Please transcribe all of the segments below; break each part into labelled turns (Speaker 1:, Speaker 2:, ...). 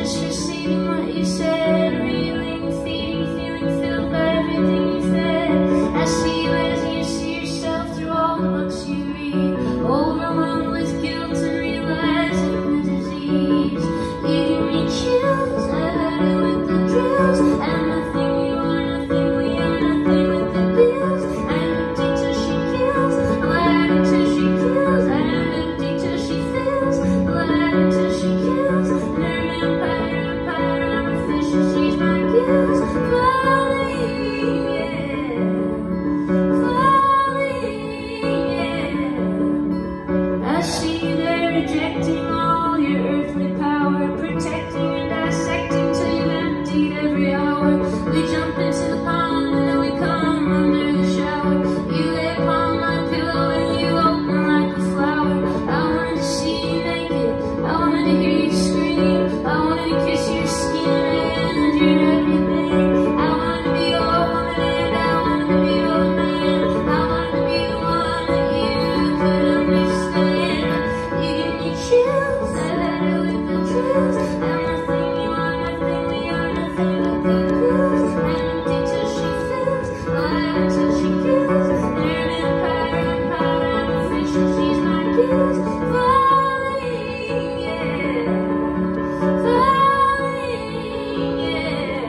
Speaker 1: just receiving what you said, reeling, feeding, feeling filled by everything you fed. I see you as you see yourself through all the books you read, overwhelmed with guilt and realizing the disease. You give me chills, I've had it with the drills. I'm nothing, you are nothing, we are nothing with the bills. I'm empty till she kills, alive until she kills. I'm empty till she fills, alive until she kills. And her vampire, I'm official, she's my gills. Falling, yeah, falling, yeah. I see you there rejecting all your earthly power, protecting and dissecting till you've emptied every hour. We jump into the pond and then we come under the shower. You lay upon my pillow and you open like a flower. I wanted to see you naked, I wanted to hear you scream, I wanted to kiss your skin and your everything. I wanted to be your woman and I wanted to be your man. I wanted to be the one that you could understand. You give me chills, I've had it with the drills. I'm nothing, you are nothing, we are nothing but the pills. I'm empty till she fills, alive until she kills. And her vampire, I'm official, she's my gills. Falling, yeah, falling, yeah.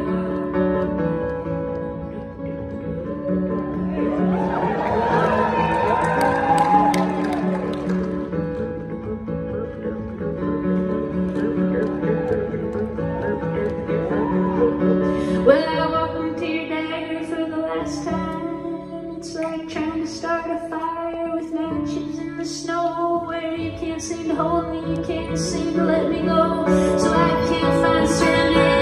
Speaker 1: Well, I walked into your dagger for the last time. It's like trying to start a fire with matches in the snow, where you can't seem to hold me, you can't seem to let me go. So I can't find surrender.